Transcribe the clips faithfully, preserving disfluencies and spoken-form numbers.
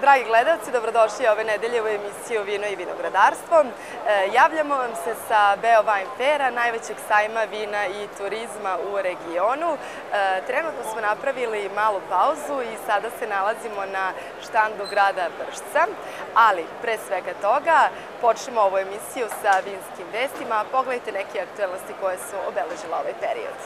Dragi gledalci, dobrodošli ove nedelje u emisiju Vino i vinogradarstvo. Javljamo vam se sa Beo Wine Faira, najvećeg sajma vina i turizma u regionu. Trenutno smo napravili malu pauzu i sada se nalazimo na štandu grada Vršca, ali pre svega toga počnemo ovu emisiju sa vinskim vestima. Pogledajte neke aktuelnosti koje su obeležile ovaj period.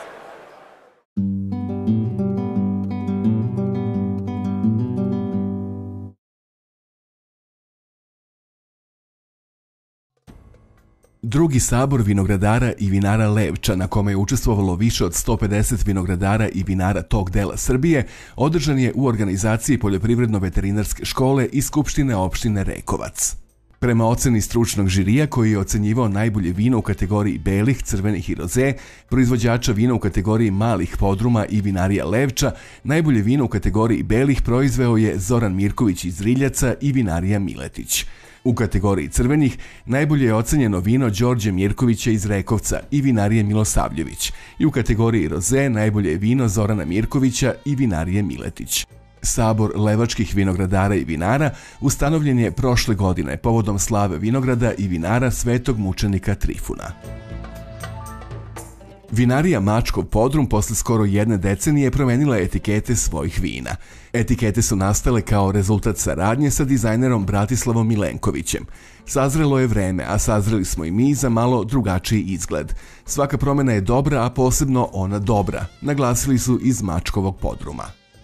Drugi sabor vinogradara i vinara Levča, na kome je učestvovalo više od sto pedeset vinogradara i vinara tog dela Srbije, održan je u organizaciji Poljoprivredno-veterinarske škole i Skupštine opštine Rekovac. Prema oceni stručnog žirija koji je ocenjivao najbolje vino u kategoriji belih, crvenih i roze, proizvođača vina u kategoriji malih podruma i vinarija Levča, najbolje vino u kategoriji belih proizveo je Zoran Mirković iz Riljaca i vinarija Miletić. U kategoriji crvenih najbolje je ocenjeno vino Đorđe Mirkovića iz Rekovca i vinarije Milosavljević i u kategoriji roze najbolje je vino Zorana Mirkovića i vinarije Miletić. Sabor levačkih vinogradara i vinara ustanovljen je prošle godine povodom slave vinograda i vinara Svetog mučenika Trifuna. Vinarija Mačkov podrum posle skoro jedne decenije promenila etikete svojih vina. Etikete su nastale kao rezultat saradnje sa dizajnerom Bratislavom Milenkovićem. Sazrelo je vreme, a sazreli smo i mi za malo drugačiji izgled. Svaka promena je dobra, a posebno ona dobra, naglasili su iz Mačkovog podruma.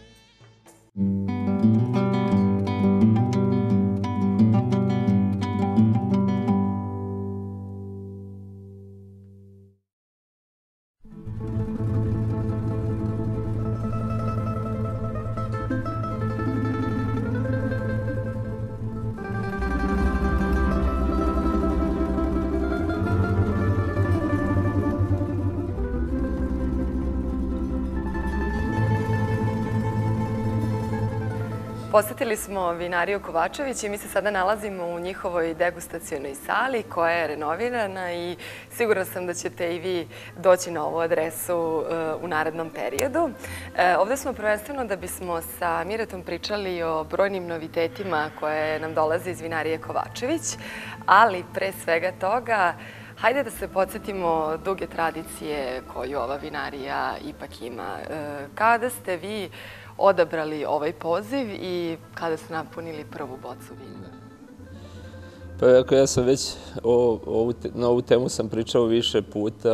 Posetili smo vinariju Kovačević i mi se sada nalazimo u njihovoj degustacionoj sali koja je renovirana i sigurna sam da ćete i vi doći na ovu adresu u narednom periodu. Ovde smo prvenstveno da bismo sa Miretom pričali o brojnim novitetima koje nam dolaze iz vinarije Kovačević, ali pre svega toga hajde da se podsjetimo duge tradicije koju ova vinarija ipak ima. Kada ste vi odabrali ovaj poziv i kada ste napunili prvu bocu vina? Pa ako ja sam već na ovu temu sam pričao više puta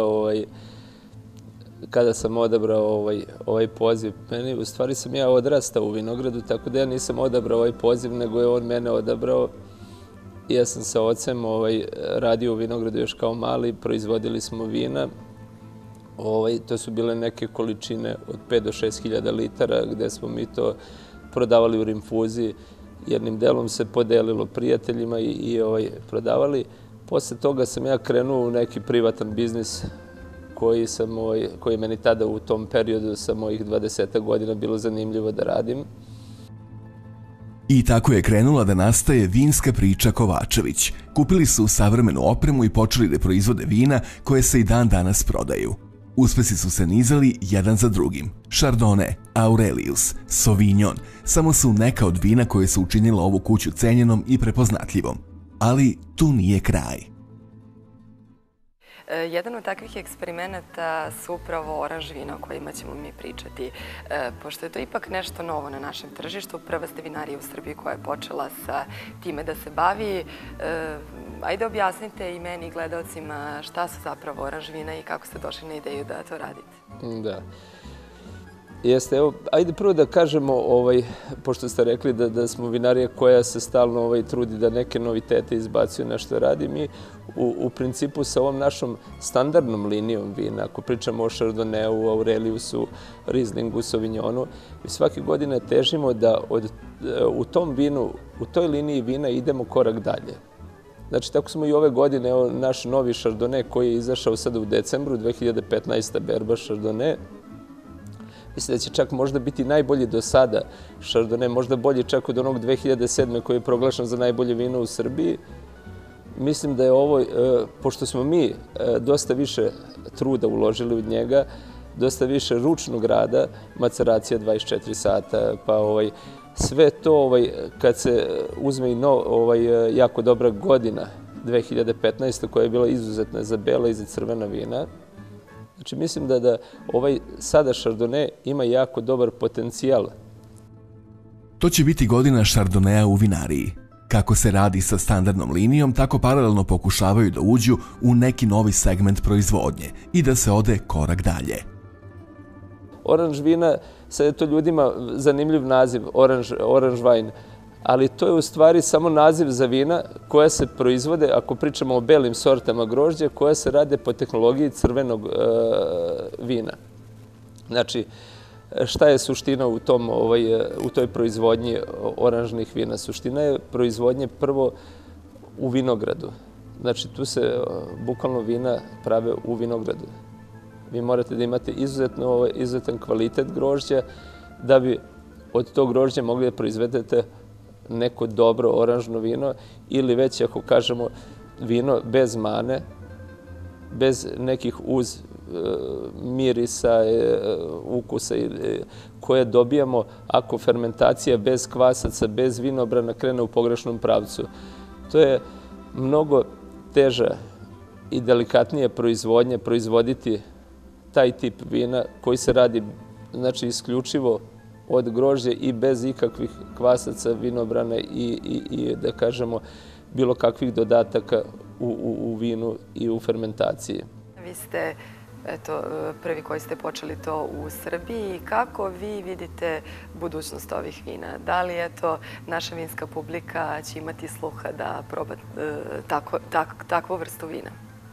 kada sam odabrao ovaj poziv. Meni, u stvari sam ja odrastao u vinogradu, tako da ja nisam odabrao ovaj poziv, nego je on mene odabrao. Ja sam sa ocem radio u vinogradu još kao mali, proizvodili smo vina. To su bile neke količine od pet do šest hiljada litara gde smo mi to prodavali u rinfuzi. Jednim delom se podelilo prijateljima i prodavali. Posle toga sam ja krenuo u neki privatan biznis koji je meni tada u tom periodu sa mojih dvadesetak godina bilo zanimljivo da radim. I tako je krenula da nastaje vinska priča Kovačević. Kupili su savremenu opremu i počeli da proizvode vina koje se i dan danas prodaju. Uspesi su se nizali jedan za drugim. Chardonnay, Aurelius, Sauvignon samo su neka od vina koje su učinila ovu kuću cenjenom i prepoznatljivom. Ali tu nije kraj. Jedan od takvih eksperimenata su upravo oranž vina o kojima ćemo mi pričati. Pošto je to ipak nešto novo na našem tržištu, prva ste vinarija u Srbiji koja je počela sa time da se bavi. Ajde objasnite i meni i gledalcima šta su zapravo oranž vina i kako ste došli na ideju da to radite. Da. Jeste, evo, ajde prvo da kažemo, pošto ste rekli da smo vinarija koja se stalno trudi da neke novitete izbacuje na što radi, mi u principu sa ovom našom standardnom linijom vina, ako pričamo o Chardonnayu, Aureliusu, Rieslingu, Sauvignonu, mi svake godine težimo da u tom vinu, u toj liniji vina idemo korak dalje. Znači, tako smo i ove godine, evo, naš novi Chardonnay koji je izašao sada u decembru, dve hiljade petnaeste. berba Chardonnay. Mislim da će čak možda biti najbolji do sada Chardonnay, možda bolji čak od onog dve hiljade sedme. koji je proglašen za najbolje vino u Srbiji. Mislim da je ovo, pošto smo mi dosta više truda uložili u njega, dosta više ručnog rada, maceracija dvadeset četiri sata, pa Sve to, ovaj, kad se uzme i no, ovaj, jako dobra godina, dve hiljade petnaesta. koja je bila izuzetna za bela i za crvena vina, znači mislim da, da ovaj sada Chardonnay ima jako dobar potencijal. To će biti godina Chardonnaya u vinariji. Kako se radi sa standardnom linijom, tako paralelno pokušavaju da uđu u neki novi segment proizvodnje i da se ode korak dalje. Oranž vina, sad je to ljudima zanimljiv naziv, oranž, oranž wine, ali to je u stvari samo naziv za vina koja se proizvode, ako pričamo o belim sortama grožđa, koja se rade po tehnologiji crvenog e, vina. Znači, šta je suština u, tom, ovaj, u toj proizvodnji oranžnih vina? Suština je proizvodnje prvo u vinogradu. Znači, tu se bukvalno vina prave u vinogradu. Vi morate da imate izuzetno, ovaj, izuzetan kvalitet grožđa da bi od tog grožđa mogli da proizvedete neko dobro oranžno vino ili već, ako kažemo, vino bez mane, bez nekih uz mirisa, ukusa koje dobijamo ako fermentacija bez kvasaca, bez vinobrana krene u pogrešnom pravcu. To je mnogo teža i delikatnije proizvodnje, proizvoditi taj tip vina koji se radi, znači, isključivo od grožđa i bez ikakvih kvasaca, vinobrana i, i, i da kažemo, bilo kakvih dodataka u, u, u vinu i u fermentaciji. Vi ste eto, prvi koji ste počeli to u Srbiji. Kako vi vidite budućnost ovih vina? Da li eto, naša vinska publika će imati sluha da proba tako, tak, takvu vrstu vina?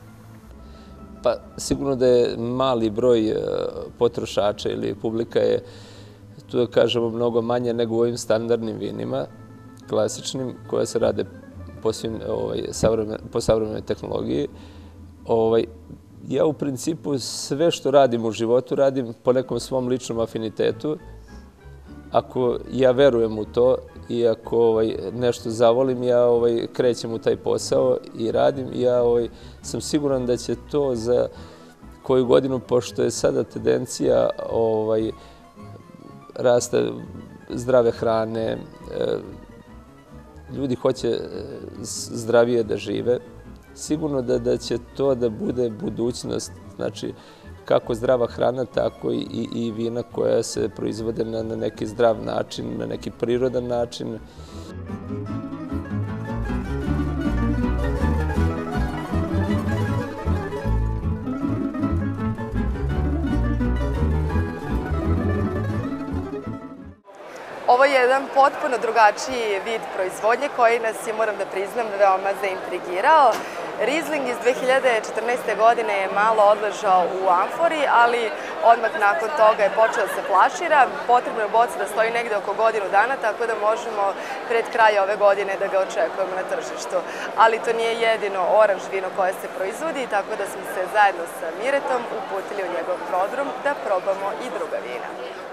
Pa sigurno da je mali broj potrošača ili publika je, tu da kažemo, mnogo manje nego u ovim standardnim vinima, klasičnim, koje se rade po, svim, ovaj, savremen, po savremenoj tehnologiji. Ovaj, ja u principu sve što radim u životu radim po nekom svom ličnom afinitetu. Ako ja verujem u to i ako ovaj, nešto zavolim, ja ovaj, krećem u taj posao i radim. Ja ovaj, sam siguran da će to za koju godinu, pošto je sada tendencija ovaj, rasta zdrave hrane, ljudi hoće zdravije da žive, sigurno da, da će to da bude budućnost, znači kako zdrava hrana, tako i, i, i vina koja se proizvode na, na neki zdrav način, na neki prirodan način. Ovo je jedan potpuno drugačiji vid proizvodnje koji nas je, moram da priznam, veoma zaintrigirao. Riesling iz dve hiljade četrnaeste. godine je malo odležao u amfori, ali odmah nakon toga je počeo da se flašira. Potrebno je boca da stoji negde oko godinu dana, tako da možemo pred kraj ove godine da ga očekujemo na tržištu. Ali to nije jedino oranž vino koje se proizvodi, tako da smo se zajedno sa Miretom uputili u njegov prodrom da probamo i druga vina.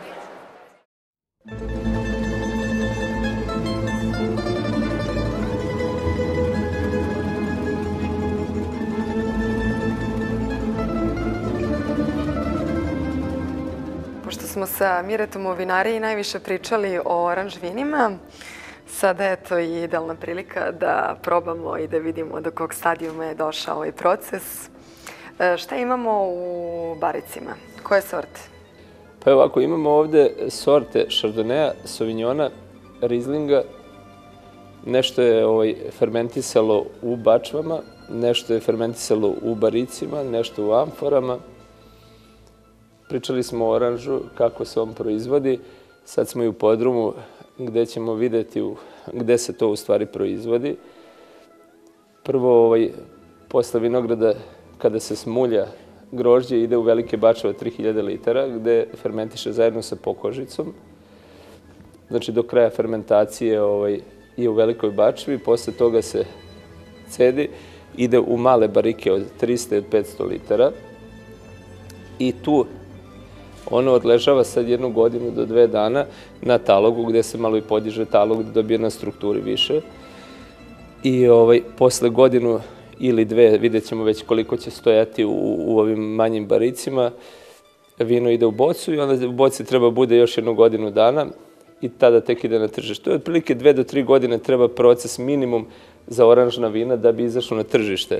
Pošto smo sa Miretom u vinariji najviše pričali o oranž vinima, sada je to i idealna prilika da probamo i da vidimo do kog stadijuma je došao ovaj proces. Šta imamo u baricima? Koje sorte? Pa ovako, imamo ovde sorte Chardonnaya, Sauvignona, Rieslinga. Nešto je ovaj, fermentisalo u bačvama, nešto je fermentisalo u baricima, nešto u amforama. Pričali smo o oranžu, kako se on proizvodi. Sad smo i u podrumu gde ćemo videti u, gde se to u stvari proizvodi. Prvo, ovaj, posle vinograda, kada se smulja grožđe, ide u velike bačve od tri hiljade litara, gde fermentiše zajedno sa pokožicom. Znači, do kraja fermentacije ovaj, je u velikoj bačvi, posle toga se cedi, ide u male barike od trista i od petsto litara i tu ono odležava sad jednu godinu do dve dana na talogu, gde se malo i podiže talog, da dobije na strukturi više. I ovaj, posle godinu ili dve, vidjet ćemo već koliko će stojati u, u ovim manjim baricima, vino ide u bocu i onda u boci treba bude još jednu godinu dana. i tada tek ide na tržište. To je otprilike dve do tri godine treba proces minimum za oranžna vina da bi izašlo na tržište.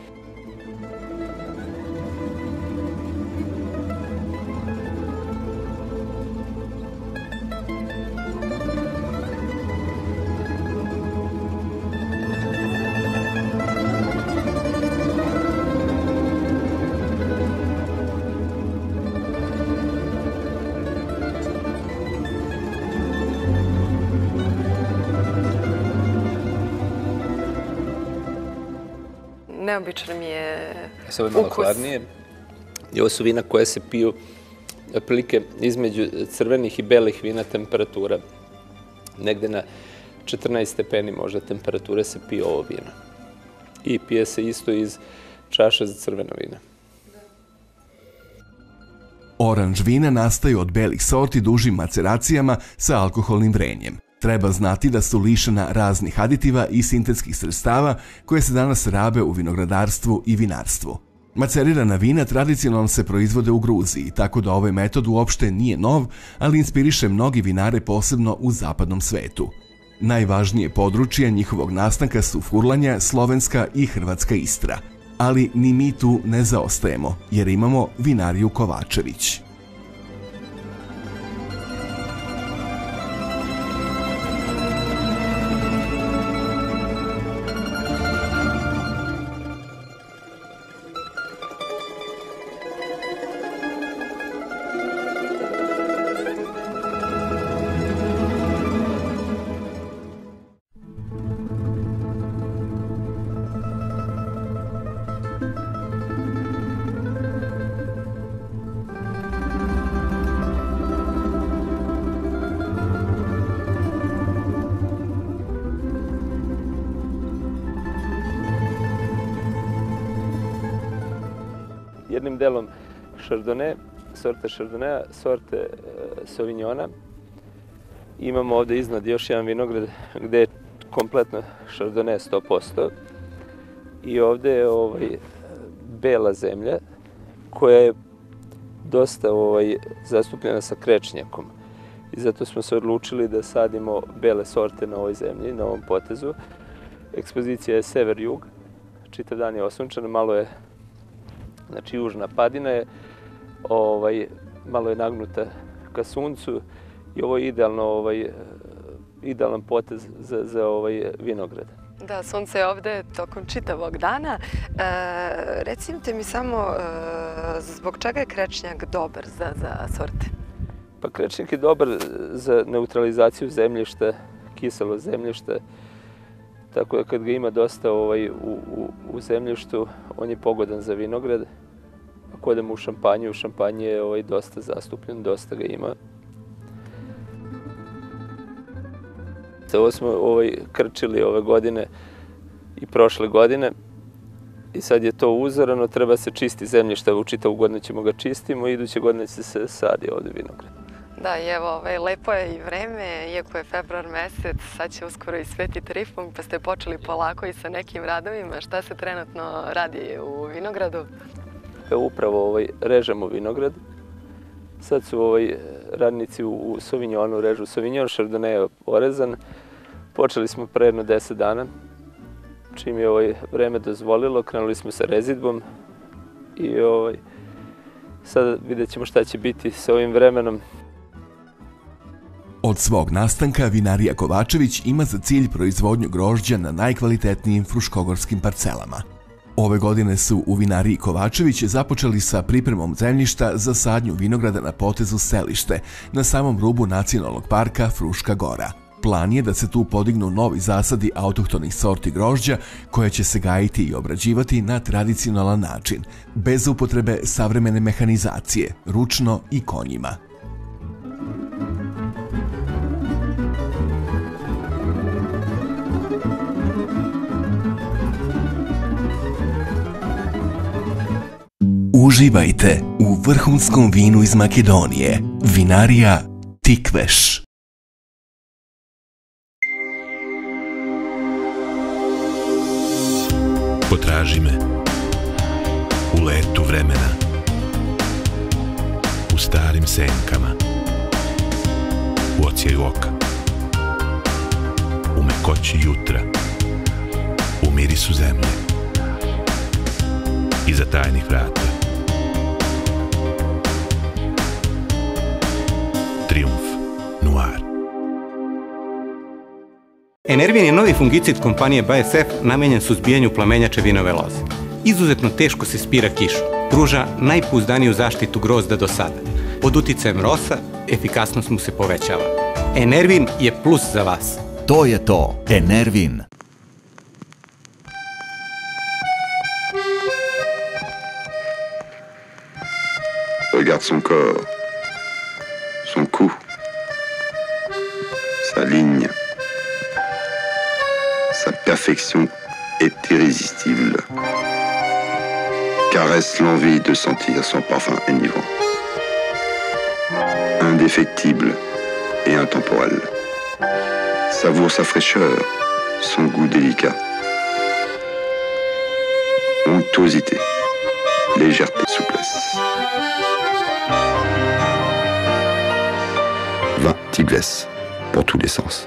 Neobično mi je ukus. Ovo je malo hladnije. I ovo su vina koje se piju otprilike između crvenih i belih vina temperatura. Negde na četrnaest stepeni možda temperature se pije ovo vino. I pije se isto iz čaše za crveno vino. Oranž vina nastaju od belih sorti dužim maceracijama sa alkoholnim vrenjem. Treba znati da su lišena raznih aditiva i sintetskih sredstava koje se danas rabe u vinogradarstvu i vinarstvu. Macerirana vina tradicionalno se proizvode u Gruziji, tako da ovaj metod uopšte nije nov, ali inspiriše mnogi vinare posebno u zapadnom svetu. Najvažnije područje njihovog nastanka su Furlanja, Slovenska i Hrvatska Istra. Ali ni mi tu ne zaostajemo, jer imamo vinariju Kovačević. Jednim delom Chardonnay, sorte Chardonnaya, sorte e, Sauvignona. Imamo ovde iznad još jedan vinograd gde je kompletno Chardonnay sto posto. I ovde je ovaj, bela zemlja koja je dosta ovaj, zastupljena sa krečnjakom. I zato smo se odlučili da sadimo bele sorte na ovoj zemlji, na ovom potezu. Ekspozicija je sever-jug, čitav dan je osunčan, malo je Znači, južna padina je, ovaj, malo je nagnuta ka suncu i ovo je idealno, ovaj, idealan potez za, za ovaj vinograd. Da, sunce je ovde tokom čitavog dana. E, recite mi samo, e, zbog čega je krečnjak dobar za, za sorte? Pa krečnjak je dobar za neutralizaciju zemljišta, kiselo zemljišta. Tako da kad ga ima dosta ovaj, u, u, u zemljištu, on je pogodan za vinograd. Ako odemo u šampanju, u šampanji je ovaj, dosta zastupljen, dosta ga ima. Ovo smo ovaj, krčili ove godine i prošle godine. I sad je to uzorano, treba se čisti zemljišta, u čitavu godinu ćemo ga čistimo i iduće godine će se sadi ovde vinograd. Da, i evo, ovaj, lepo je i vreme, iako je februar mesec, sad će uskoro i Sveti Trifun, pa ste počeli polako i sa nekim radovima. Šta se trenutno radi u vinogradu? Evo, upravo ovaj, režemo vinograd. Sad su ovaj, radnici u, u Sauvignonu režu. Sauvignon Chardonnay je orezan. Počeli smo pre jedno deset dana. Čim je ovaj, vreme dozvolilo, krenuli smo sa rezidbom. I ovaj, sad vidjet ćemo šta će biti sa ovim vremenom. Od svog nastanka vinarija Kovačević ima za cilj proizvodnju grožđa na najkvalitetnijim fruškogorskim parcelama. Ove godine su u vinariji Kovačević započeli sa pripremom zemljišta za sadnju vinograda na potezu Selište, na samom rubu nacionalnog parka Fruška Gora. Plan je da se tu podignu novi zasadi autohtonih sorti grožđa koje će se gajiti i obrađivati na tradicionalan način, bez upotrebe savremene mehanizacije, ručno i konjima. Uživajte u vrhunskom vinu iz Makedonije, vinarija Tikveš. Potraži me u letu vremena, u starim senkama, u distinciju oka, u mekoći jutra, u mirisu zemlje, iza tajnih vrata. Triumf Noir. Enervin je novi fungicid kompanije B A S F namenjen suzbijanju plamenjače vinove loze. Izuzetno teško se spira kišu, pruža najpouzdaniju zaštitu grozda do sada. Pod uticajem rosa, efikasnost mu se povećava. Enervin je plus za vas. To je to, Enervin. Regarde son corps, son cou, sa ligne. Sa perfection est irrésistible. Caresse l'envie de sentir son parfum enivrant. Indéfectible et intemporel. Savoure sa fraîcheur, son goût délicat. Onctuosité, légèreté, souplesse. Vin Tigres, pour tous les sens.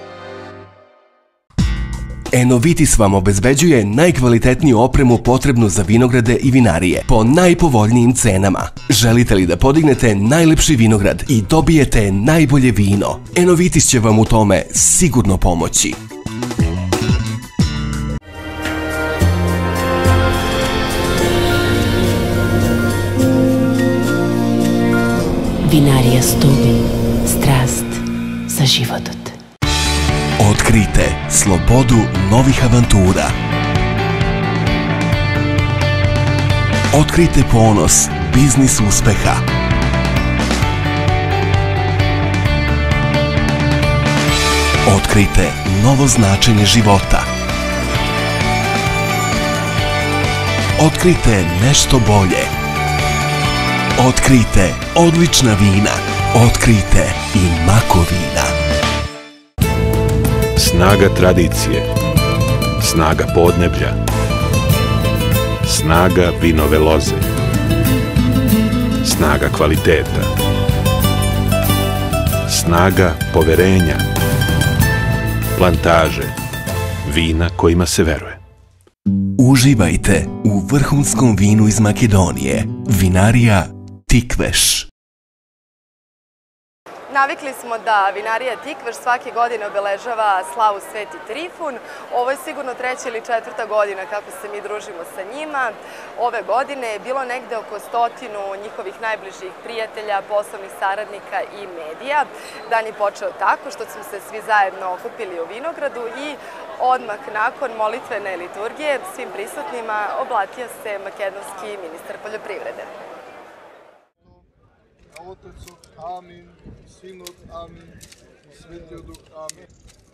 Enovitis vam obezbeđuje najkvalitetniju opremu potrebnu za vinograde i vinarije po najpovoljnijim cenama. Želite li da podignete najlepši vinograd i dobijete najbolje vino? Enovitis će vam u tome sigurno pomoći. Vinarija Stubin. Strast za život. Otkrijte slobodu novih avantura. Otkrijte ponos biznis uspeha. Otkrijte novo značenje života. Otkrijte nešto bolje. Otkrijte odlična vina. Otkrijte i makovina. Snaga tradicije, snaga podneblja, snaga vinove loze, snaga kvaliteta, snaga poverenja, plantaže, vina kojima se veruje. Uživajte u vrhunskom vinu iz Makedonije, vinarija Tikveš. Navikli smo da vinarija Tikveš svake godine obeležava slavu Sveti Trifun. Ovo je sigurno treća ili četvrta godina kako se mi družimo sa njima. Ove godine je bilo negde oko stotinu njihovih najbližih prijatelja, poslovnih saradnika i medija. Dan je počeo tako što smo se svi zajedno okupili u vinogradu i odmah nakon molitvene liturgije svim prisutnima oblatio se makedonski ministar poljoprivrede. Otecov, amin, Sinov, amin, Svetio Duh, amin.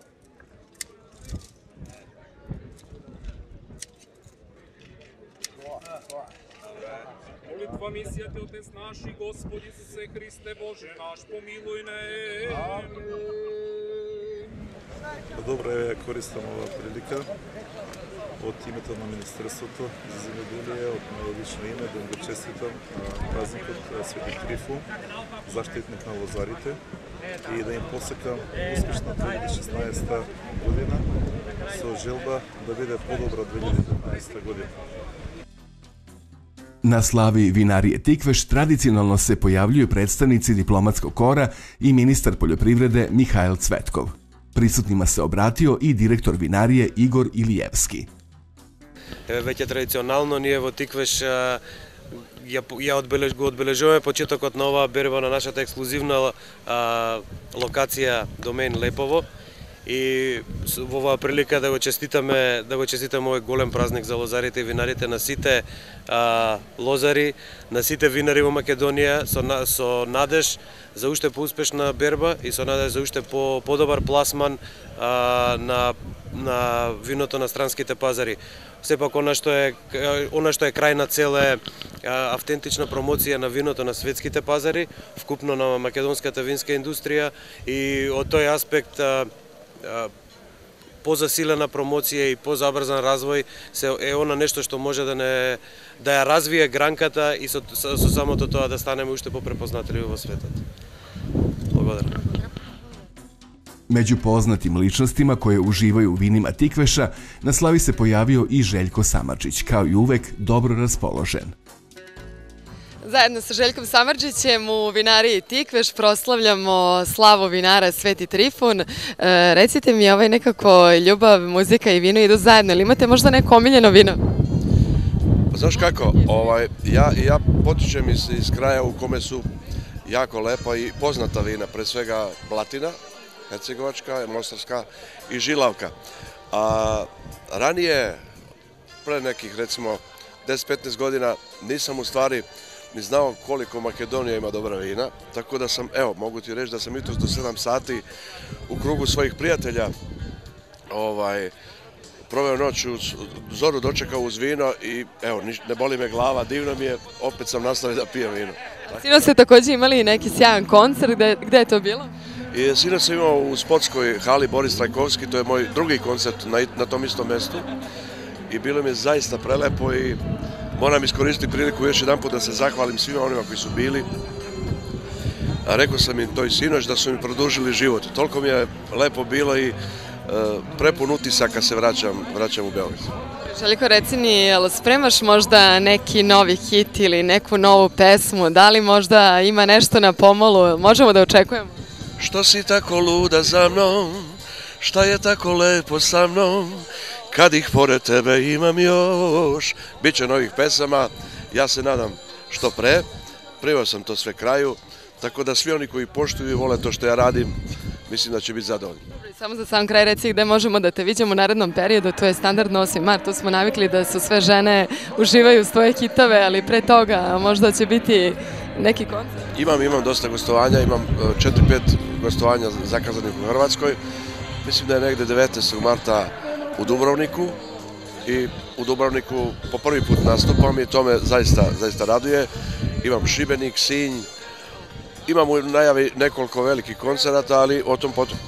Molitva misija te Otec naš i Gospod Isuse Hriste Bože naš, pomiluj nas. Amin. Dobro je, koristam ova prilika od imeta na Ministarството за земеделие, от мое лично име, да им го честитам празникот Свети Трифун, заштитник на лозарите и да им посекам успешна две хиляди и шеснаесета година со желба да биде подобра две хиляди и деветнаесета година. Na slavi vinarije Tikveš tradicionalno se pojavljuju predstavnici diplomatskog kora i ministar poljoprivrede Mihajl Cvetkov. Prisutnima se obratio i direktor vinarije Igor Ilijevski. Веќе традиционално ние во Тиквеш ја, ја одбележ, го одбележуваме почетокот на оваа берба на нашата ексклузивна а, локација домен Лепово и во оваа прилика да го честитаме да го честитаме овој голем празник за лозарите и винарите на сите а, лозари, на сите винари во Македонија со, со надеж за уште поуспешна берба и со надеж за уште по подобар пласман а, на на виното на странските пазари. Сепак она што е она што е крајна цел е автентична промоција на виното на светските пазари, вкупно на македонската винска индустрија и од тој аспект а, а, позасилена промоција и позабрзан развој се е она нешто што може да не да ја развие гранката и со, со, со самото тоа да станеме уште попрепознатливи во светот. Благодарам. Među poznatim ličnostima koje uživaju u vinima Tikveša na slavi se pojavio i Željko Samardžić, kao i uvek dobro raspoložen. Zajedno sa Željkom Samardžićem u vinariji Tikveš proslavljamo slavu vinara Sveti Trifun. E, recite mi, ovaj nekako ljubav, muzika i vino idu zajedno, ili imate možda neko omiljeno vino? Pa znaš kako, ovaj, ja, ja potičem iz, iz kraja u kome su jako lepa i poznata vina, pre svega Blatina, Hercegovačka, Mostarska i Žilavka. A ranije, pre nekih recimo deset do petnaest godina, nisam u stvari ni znao koliko Makedonija ima dobra vina, tako da sam, evo, mogu ti reći da sam jutros do sedam sati u krugu svojih prijatelja ovaj, proveo noć, zoru dočekao uz vino i evo, ne boli me glava, divno mi je, opet sam nastavio da pijem vino. Sinoć ste također imali neki sjajan koncert, gde, gde je to bilo? I sinoć sam imao u sportskoj hali Boris Trajkovski, to je moj drugi koncert na, na tom istom mestu i bilo mi je zaista prelepo i moram iskoristiti priliku još jedan put da se zahvalim svima onima koji su bili. A rekao sam im to i sinoć da su mi produžili život. Toliko mi je lepo bilo i e, prepun utisaka se vraćam, vraćam u Beograd. Željko, reci mi, jel spremaš možda neki novi hit ili neku novu pesmu? Da li možda ima nešto na pomolu? Možemo da očekujemo? Što si tako luda za mnom? Šta je tako lepo sa mnom? Kad ih pored tebe imam još. Biće novih pesama, ja se nadam što pre. Priveo sam to sve kraju, tako da svi oni koji poštuju i vole to što ja radim, mislim da će biti zadovoljni. Samo za sam kraj reci gde možemo da te vidimo u narednom periodu, to je standardno osmi mart, tu smo navikli da su sve žene uživaju svoje hitove, ali pre toga možda će biti neki koncert. Imam, imam dosta gostovanja, imam četiri pet gostovanja zakazanih u Hrvatskoj. Mislim da je negde devetnaestog marta u Dubrovniku i u Dubrovniku po prvi put nastupam i to me zaista, zaista raduje. Imam Šibenik, Sinj, imam u najavi nekoliko velikih koncerata, ali o tom potom.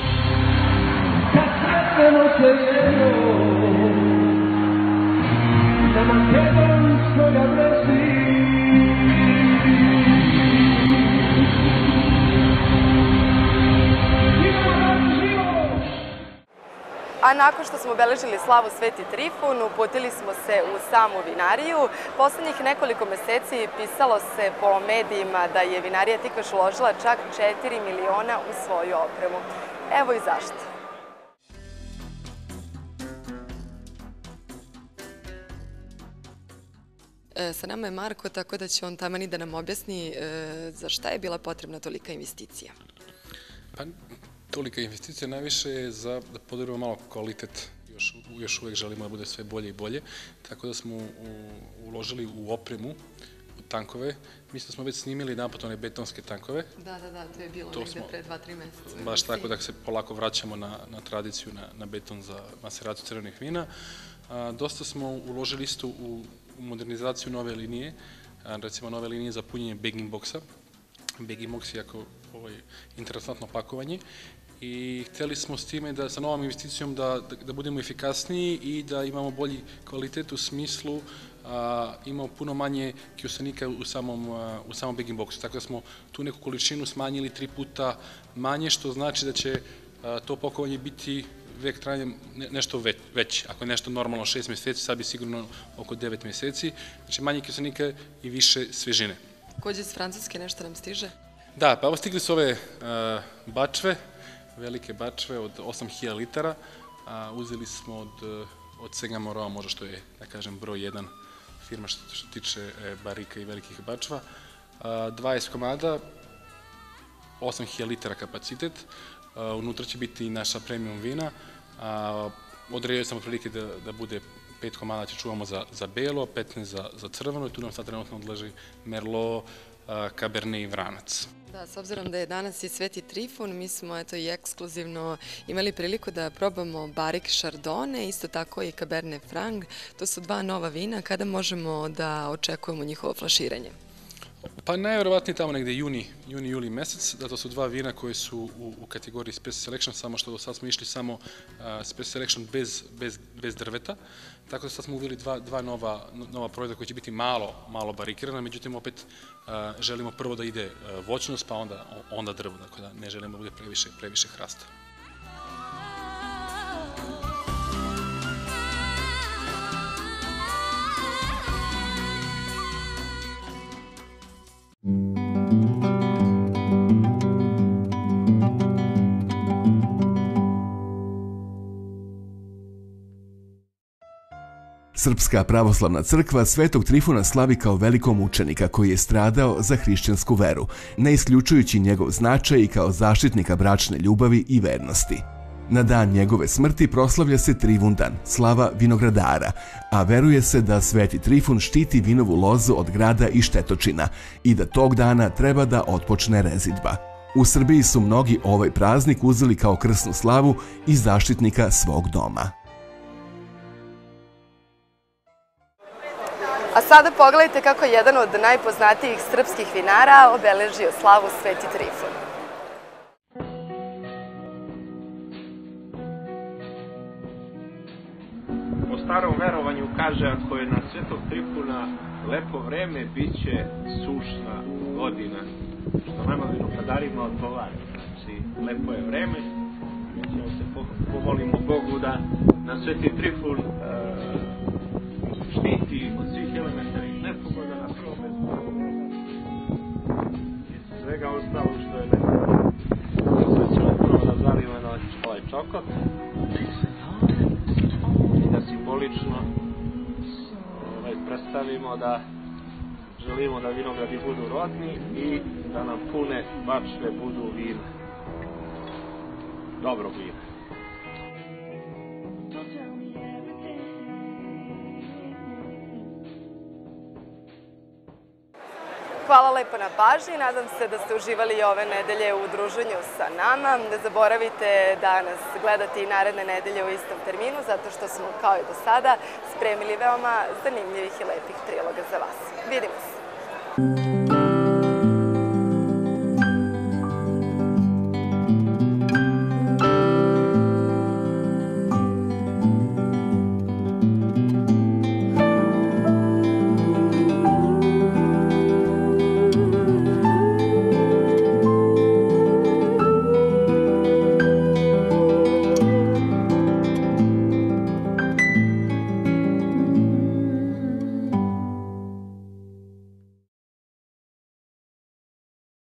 A nakon što smo obeležili slavu Sveti Trifun, uputili smo se u samu vinariju. Poslednjih nekoliko meseci pisalo se po medijima da je vinarija Tikveš uložila čak četiri miliona u svoju opremu. Evo i zašto. E, sa nama je Marko, tako da će on taman i da nam objasni e, za šta je bila potrebna tolika investicija. Pa, tolika investicija najviše je za da podigramo malo kvalitet, još, još uvek želimo da bude sve bolje i bolje, tako da smo u, uložili u opremu, u tankove. Mislim da smo već snimili napad one betonske tankove. Da, da, da, to je bilo to negde smo, pre dva tri meseca. Baš tako da se polako vraćamo na, na tradiciju, na, na beton za maseraciju crvenih vina. A, dosta smo uložili isto u, u modernizaciju nove linije, a, recimo nove linije za punjenje bagging boxa. Bagging box je jako ovaj, interesantno pakovanje i hteli smo s time da sa novom investicijom da, da, da budemo efikasniji i da imamo bolji kvalitet u smislu a, imamo puno manje kiselnika u samom, a, u samom bagging boxu. Tako da smo tu neku količinu smanjili tri puta manje, što znači da će a, to pakovanje biti vek trajanja ne, nešto već, već. Ako je nešto normalno šest meseci, sad bi sigurno oko devet meseci. Znači manje kiselnika i više svežine. Kođe iz Francuske nešto nam stiže? Da, pa evo stigli su ove uh, bačve, velike bačve od osam hiljada litara. Uh, uzeli smo od, uh, od Segamoroa, možda što je, da kažem, broj jedan firma što, što tiče e, barika i velikih bačva. Uh, dvadeset komada, osam hiljada litara kapacitet. Uh, unutra će biti i naša premium vina. Uh, odredio sam otprilike da, da bude pet komada će čuvamo za, za belo, petnaest za, za crveno i tu nam sad trenutno odleži Merlot, Cabernet i Vranac. Da, s obzirom da je danas i Sveti Trifun, mi smo eto i ekskluzivno imali priliku da probamo Barik Chardonnay, isto tako i Cabernet Franc. To su dva nova vina. Kada možemo da očekujemo njihovo flaširanje? Pa najverovatnije tamo negde juni, juni, juli mesec, da to su dva vina koje su u, u kategoriji Special Selection, samo što do sad smo išli samo uh, Special Selection bez, bez, bez drveta, tako da sad smo uveli dva, dva nova, nova proizvoda koji će biti malo, malo barikirana, međutim opet uh, želimo prvo da ide uh, voćnost, pa onda, onda drvo, tako da ne želimo da bude previše, previše hrasta. Srpska pravoslavna crkva Svetog Trifuna slavi kao velikog mučenika koji je stradao za hrišćansku veru, ne isključujući njegov značaj i kao zaštitnika bračne ljubavi i vernosti. Na dan njegove smrti proslavlja se Trivundan, slava vinogradara, a veruje se da Sveti Trifun štiti vinovu lozu od grada i štetočina i da tog dana treba da otpočne rezidba. U Srbiji su mnogi ovaj praznik uzeli kao krsnu slavu i zaštitnika svog doma. A sada pogledajte kako jedan od najpoznatijih srpskih vinara obeležio slavu Sveti Trifun. Po starom verovanju kaže, ako je na Svetog Trifuna lepo vreme, bit će sušna godina, što nama vinogradarima odgovara. Znači, lepo je vreme, mi ćemo se pomolimo Bogu da na Sveti Trifun štiti od svih elementarnih nepogoda na prvom mestu i svega ostalo što je nepogoda. Sad ćemo prvo da zalimo na ovaj čokot i da simbolično predstavimo da želimo da vinogradi budu rodni i da nam pune bačve budu vina. Dobrog vina. Hvala lepo na pažnji, nadam se da ste uživali i ove nedelje u druženju sa nama. Ne zaboravite da nas gledate i naredne nedelje u istom terminu, zato što smo, kao i do sada, spremili veoma zanimljivih i lepih priloga za vas. Vidimo se!